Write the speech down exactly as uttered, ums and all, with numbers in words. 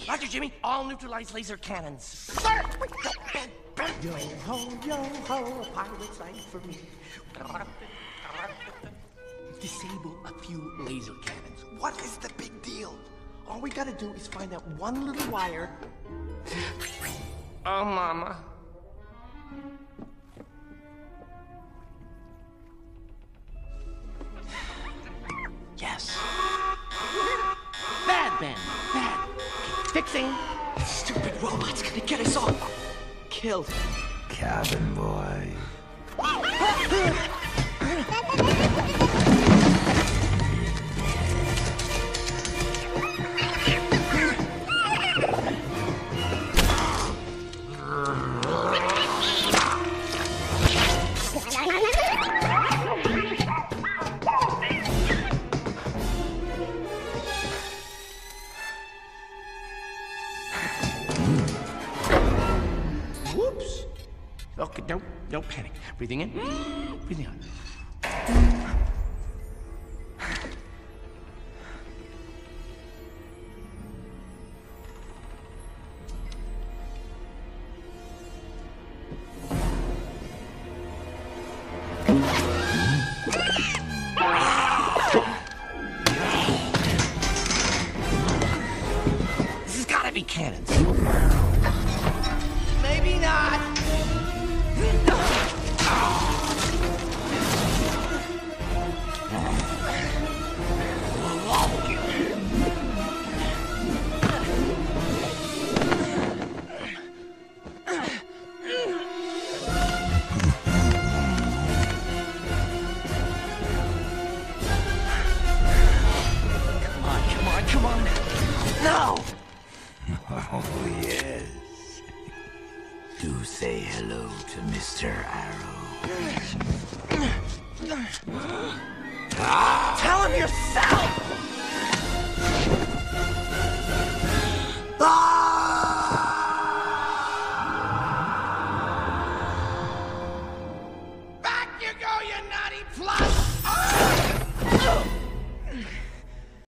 Roger, Jimmy. All neutralized laser cannons. Sir! Ben, Ben! Yo ho, yo ho, a pirate's life for me. Disable a few laser cannons. What is the big deal? All we gotta do is find that one little wire. Oh, Mama. Yes. Bad, Ben. Bad. Fixing. Stupid robot's gonna get us all killed. Cabin boy. Whoops. Okay, don't, don't panic. Breathing in, breathing out. This has gotta be cannons. Maybe not. Come on, come on, come on. No! Oh, yes. Do say hello to Mister Arrow. Tell him you're